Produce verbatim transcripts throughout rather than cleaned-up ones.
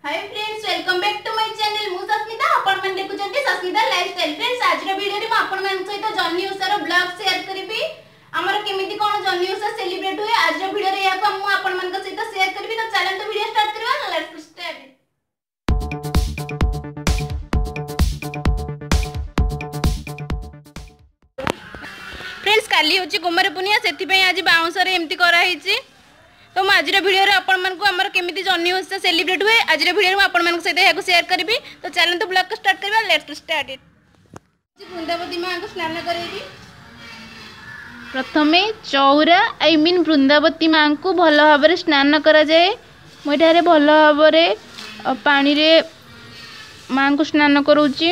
Hi friends, welcome back to my channel. मु सस्मिता, आपण मन देखुचंती सस्मिता लाइफस्टाइल। फ्रेंड्स, आज रो वीडियो रे म आपण मन सहित जन्नी ओसार ब्लॉग शेयर करबी। हमर केमिति कोन जन्नी ओसा सेलिब्रेट हुए आज रो वीडियो रे या को मु आपण मन सहित शेयर करबी। तो चलन तो वीडियो स्टार्ट करबा। Let's start. फ्रेंड्स, काली होची कुमार पुनिया, सेति पे आज बाउंस रे एम्ति करा हिची। तो मैं आज वीडियो आपण मन को हमर केमिति जन्नी ओसा सेलिब्रेट हुए आज वीडियो में आपण मन सहित या शेयर करबी। तो चलन तो ब्लॉग को स्टार्ट करबा। Let's start it. वृंदावती मां को स्नान करेबी। प्रथमे चौरा आई मीन वृंदावती मां को भल भाव स्नान करा जाए। मुझे भल भाव पानी रे मां को स्नान करूची।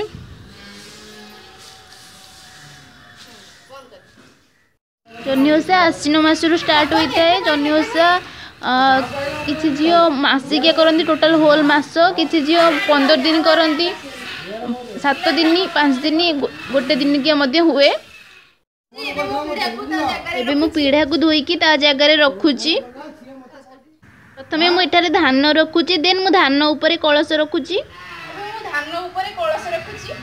जन्नी ओसा आश्विन मासरू स्टार्ट होता है। जन्नी ओसा किसी झील मासिकिया करती, टोटाल होल मास। किसी झील पंदर दिन करती, सात दिन पाँच दिन गोटे दिन किया मध्य हुए। एबे मु पीढ़ा को धोईकी ता जगह रखुची। प्रथमे मु एठारे धान रखुची, देन मु धान ऊपर कलश रखुची। धान ऊपर कलश रखुची।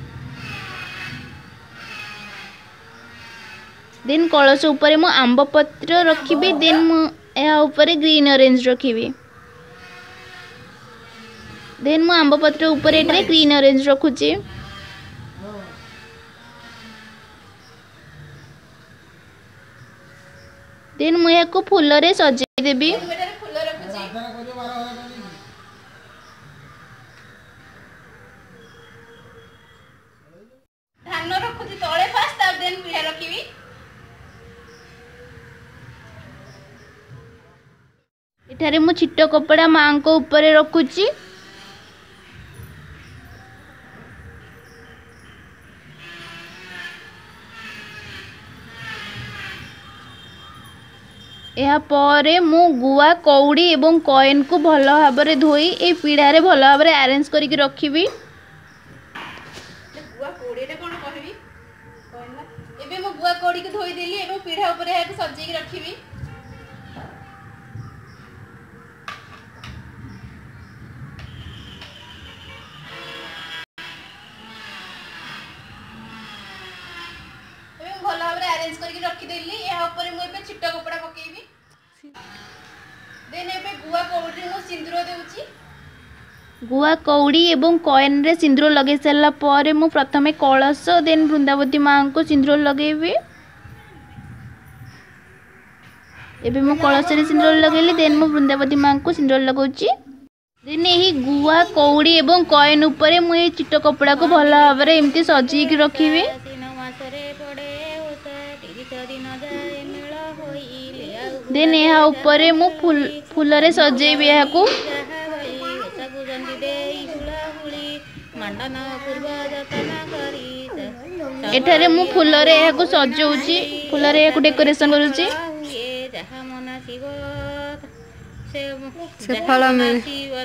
देन कलश ऊपर मु आंब पत्र रखिबी। देन मु या ऊपर ग्रीन ऑरेंज रखिबी। देन मु आंब पत्र ऊपर एठारे ग्रीन ऑरेंज रखुची। देन मु या को फूल रे सजाई देबी। फूल रखुची। धान रखुची तळे फास्ट, तब देन पीढ़ा रखिबी। एठारे मु छिट कपड़ा मां को ऊपर रखुची। या परे मु गुआ कौड़ी एवं कॉइन को भल भाव रे धोई ए पीढ़ा रे भल भाव रे अरेंज करके रखिबी। गुआ कौड़ी रे कोन कहबी कहना। एबे मु गुआ कौड़ी के धोई देली एवं पीढ़ा ऊपर या को सजाई के रखिबी। भल भाव रे अरेंज करके रखी देली। या ऊपर मु एबे छिट कपड़ा पकेबी। देन एबे गुआ कौड़ी रे मु सिंदूर देउची। गुआ कौड़ी एवं कॉइन रे सिंदूर लगे सारा पर मु प्रथमे कलश देन वृंदावती मां को सिंदूर लगेबी। एबे मु कलश रे सिंदूर लगेली। देन मु वृंदावती मां को सिंदूर लगाउची। देन एही गुआ कौड़ी एवं कॉइन ऊपर मु ए चिट्ट कपड़ा को भल भाव रे एम्ति सजाई के रखिबी। देन यहाँ ऊपर मु फूल फूल रे सजेबी। यहाँ को एठारे मु फूल रे यहाँ को सजाउची, फूल रे यहाँ को डेकोरेशन करूची। से फल में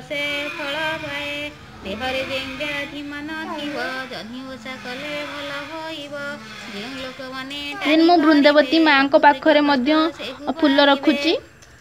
देन मु वृंदावती मां को पाखरे मध्य फूल रखुची।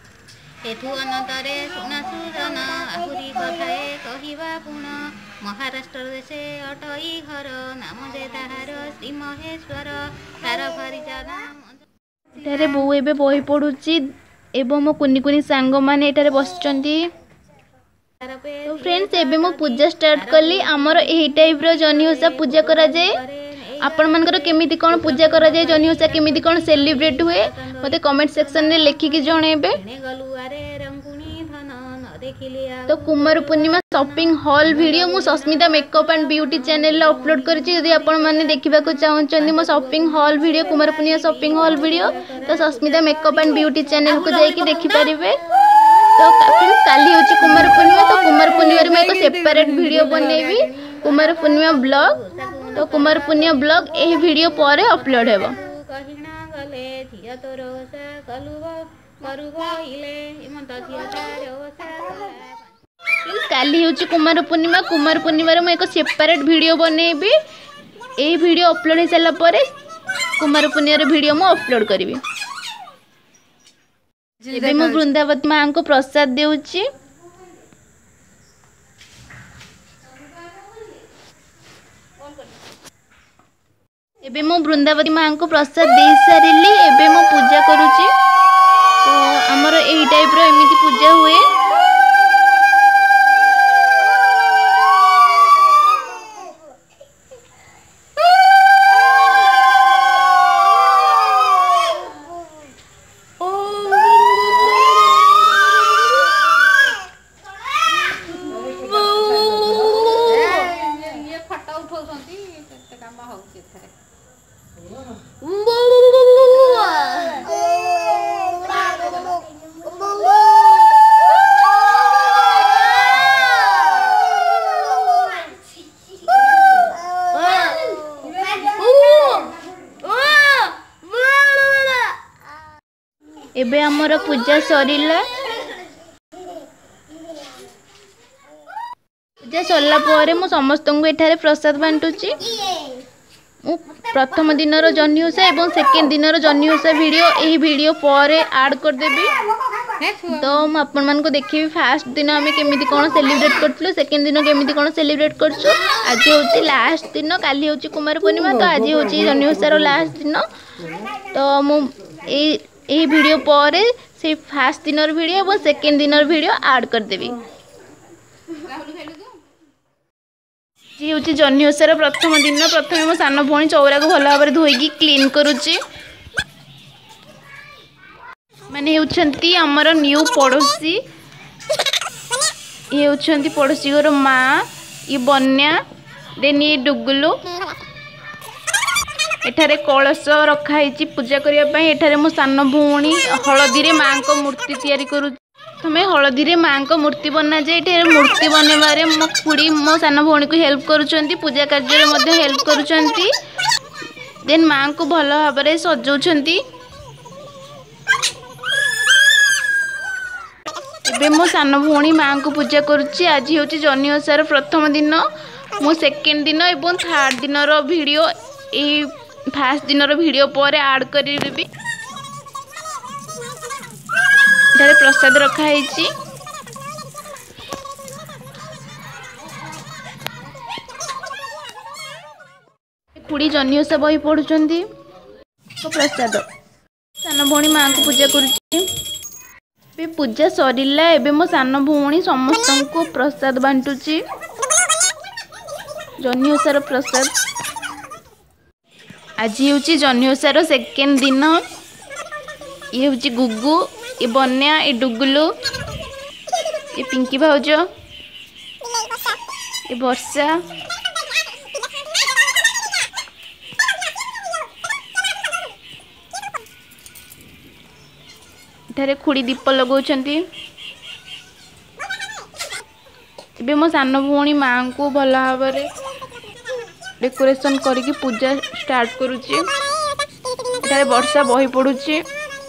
महाराष्ट्र देशे अटई घर नाम जे ताहार श्री महेश्वर तार परिजाना। एठारे बो एबे बही पढुची एवं मो कुनी कुनी सांग माने एठारे बसचंती। तो फ्रेंड्स, एबे मो पूजा स्टार्ट कली। हमर एही टाइप रो जन्नी ओसा पूजा करा जाए। आपण मानकर केमिति कोन पूजा करा जाए, जन्नी ओसा केमिति कोन सेलिब्रेट हुए मते कमेंट सेक्शन रे लिखि के जणेबे। तो Kumar Purnima shopping haul video मु Sasmita makeup and beauty channel रे अपलोड करछि। यदि आपण माने देखिबा को चाहउछन्ती मो shopping haul video, Kumar Purnima shopping haul video, तो Sasmita makeup and beauty channel को जाई के देखि परिबे। तो फ्रेंड्स, काली होची कुमार पूर्णिमा। तो कुमार पूर्णिमा रे मैं एक सेपरेट वीडियो बनेबी, कुमार पूर्णिमा ब्लॉग। तो कुमार पूर्णिमा ब्लॉग एही वीडियो पर अपलोड हेबो। काली होची कुमार पूर्णिमा। कुमार पूर्णिमा रे मैं एक सेपरेट वीडियो बनेबी। एही वीडियो अपलोड हे साला परे कुमार पूर्णिमा रे वीडियो मु अपलोड करबी। एबे मु वृंदावती मां को प्रसाद देउची। एबे मो वृंदावती माँ को प्रसाद दे सारी एबे मो पूजा करुची। तो आमर यही टाइप रो एमिति पूजा हुए। एबे हमर पूजा सरिला। पूजा सरला परे मु समस्त को एठारे प्रसाद बांटुची। मु प्रथम दिन जन्नी ओषा एवं सेकेंड दिन जन्नी ओषा वीडियो यही वीडियो पर ऐड कर देबी। तो मु आपण मान को देखिबी फास्ट दिन हमें केमिति कोन सेलिब्रेट करथलो, सेकेंड दिन केमिति कोन सेलिब्रेट करछु। आज होची लास्ट दिन, काली होची कुमार पूर्णिमा, तो आज होची जन्नी ओषा रो लास्ट दिन। तो मु ए ए वीडियो पर से फास्ट दिन वीडियो और सेकेंड दिन वीडियो ऐड कर देबी। जी हूँ जन्नी ओषार प्रथम दिन। प्रथम मो सान भौणी चौरा को भल भाव धोईकी क्लीन करुच्ची। माने होउछंती हमर न्यू पड़ोसी, ये होउछंती पड़ोसी घर माँ, ये बन्या, देन ये डुगुलू। एठारे कलश रखाई पूजा करने। एठारे मो सान भौणी हलदी रे माँ को मूर्ति तैयारी करू। तुम्हें हलदी रे माँ को मूर्ति बना जाए। एठारे मूर्ति बनवारे मो खुड़ी मो सान भौणी को हेल्प करुछंती, पूजा कार्य मध्ये हेल्प करुछंती। देन माँ को भल भाव में सजाउछंती। एबे मो सान भौणी माँ को पूजा करुच्ची। आज हूँ जन्नी ओषार प्रथम दिन। मो सेकेंड दिन एवं थर्ड दिन वीडियो ए फास्ट दिन वीडियो पर ऐड करी। प्रसाद रखाई। खुड़ी जन्नी ओषा बही पढ़ुचंती। तो प्रसाद सान भौणी माँ को पूजा करुच्ची। पूजा सरिला। एबे मो सान भौणी समस्त को प्रसाद बांटुची, जन्नी ओषार प्रसाद। आज हूँ जन्नी ओषार सेकेंड दिन। ये हूँ गुगु, ये बन्या, ये डुगुलू, ये पिंकी भाउज, ये वर्षा। एठारे खुड़ी दीप लगाउछंती। एबे मो सान भौणी माँ को भल भाव में डेकोरेशन करके पूजा स्टार्ट करुच्ची। एठारे वर्षा बही पड़ुची।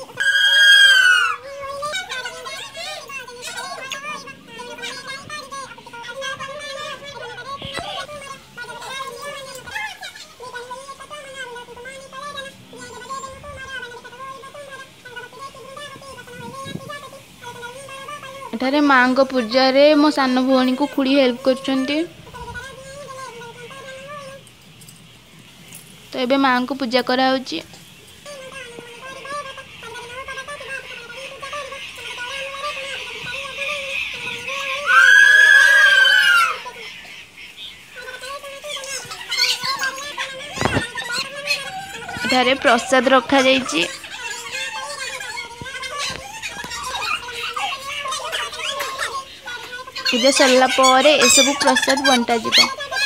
एठारे माँ को पूजा रे मो सान भौणी को खुड़ी हेल्प करछंती। तो एबे माँ को पूजा करा होची। एठारे प्रसाद रखा जाइची। पूजा सरला परे ए सब प्रसाद बंटा जिवो।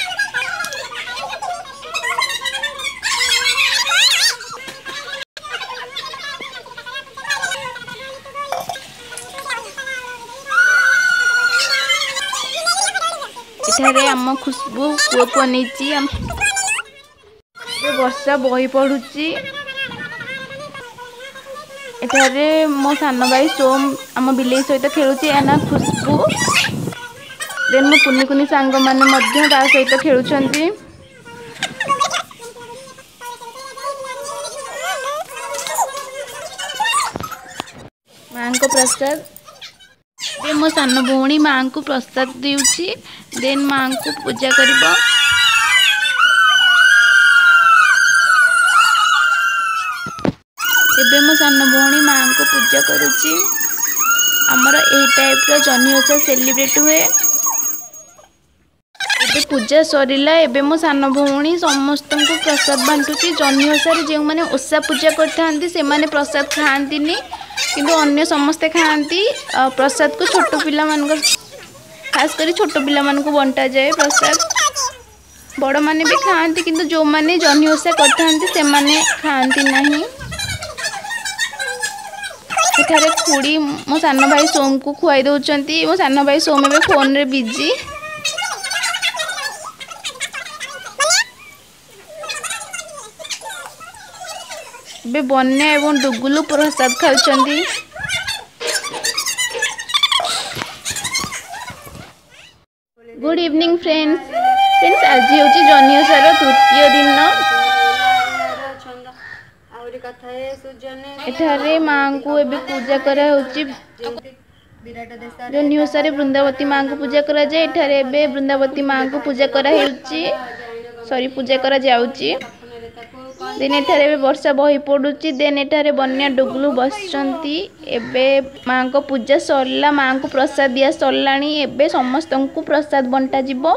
एठारे आम खुशबू पुओ को नहीं आम वर्षा बही पड़ुची। एठारे मो सान भाई सोम आम बिले सहित खेलुची ना खुशबू। देन मो कुनी कुनी सांग माने मध्य ता सहित खेलुछंती। माँ को प्रसाद मो सान भौणी माँ को प्रसाद देउची। देन माँ को पूजा करिबो। सान भौणी माँ को पूजा करुच्ची। आमर यही टाइप रो जह्नी ओषा सेलिब्रेट हुए। एबे पूजा सरीला एबे मो सान भौणी समस्त को प्रसाद बांटुची। जह्नी ओषा जो मैंने ओषा पूजा करते से माने प्रसाद खाती किंतु अन्य समस्ते खाती प्रसाद को छोट पिला मान खास कर छोट पिला मान को बंटा जाए प्रसाद। बड़ माने भी खाती किंतु जो माने जह्नी ओषा करते से माने खाती नहीं। एठारे खुड़ी मो सान भाई सोम को खुआई दौरान मो सान भाई सोम ए फोन रे बिजी। बे बन्या एवं डुगुलु प्रसाद खाउछंती। Good evening friends. फ्रेंड्स आज होची जह्नी ओषार तृतीय दिन। एठारे माँ को एबे पूजा करा होची। जह्नी ओषारे वृंदावती माँ को पूजा करा जाए। एठारे एबे वृंदावती माँ को पूजा करा हेउची सॉरी पूजा करा जाउची। देन एठारे वर्षा बही पड़ुची। देन एठारे बन्या डुगुलु बसचंती। एबे माँ को पूजा सरला माँ को प्रसाद दिया सरलाणी। एबे समस्त को प्रसाद बंटा जिवो।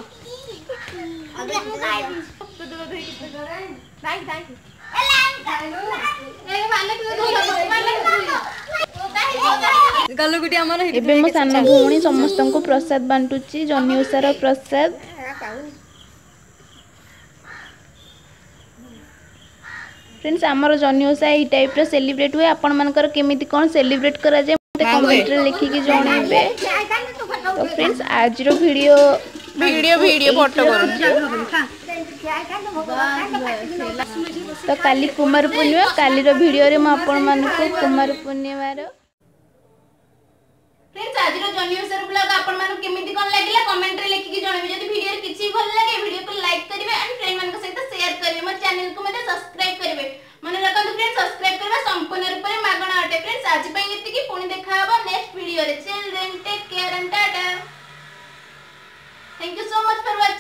एबे मो सान भौणी समस्त को प्रसाद बांटुची जह्नी ओषार प्रसाद। फ्रेंड्स आमर जह्नी ओषा यही टाइप रो सेलिब्रेट हुए। आपण मानकर केमिति कोन सेलिब्रेट करा जाए मते कमेंट रे लिखि के जणेबे। तो फ्रेंड्स आज रो वीडियो वीडियो वीडियो फोटो करू। तो काली कुमार पूर्णिमा काली रो वीडियो रे म आपण मानको कुमार पूर्णिमा रो फ्रेंड्स आज रो जह्नी ओषा ब्लॉग आपण मानको केमिति कोन लागिला कमेंट रे लिखि के जणेबे। जदि वीडियो रे किछि भल लागे वीडियो को लाइक करिवे एंड फ्रेंड मान के सहित शेयर करिवे। मोर चैनल को मते सब्सक्राइब करिवे। मन रखंतु फ्रेंड्स सब्सक्राइब करबा संपूर्ण रूप में मागणा अटे। फ्रेंड्स आज पई एति की पुणी देखा हबो नेक्स्ट वीडियो रे। Children take care and tata. Thank you so much for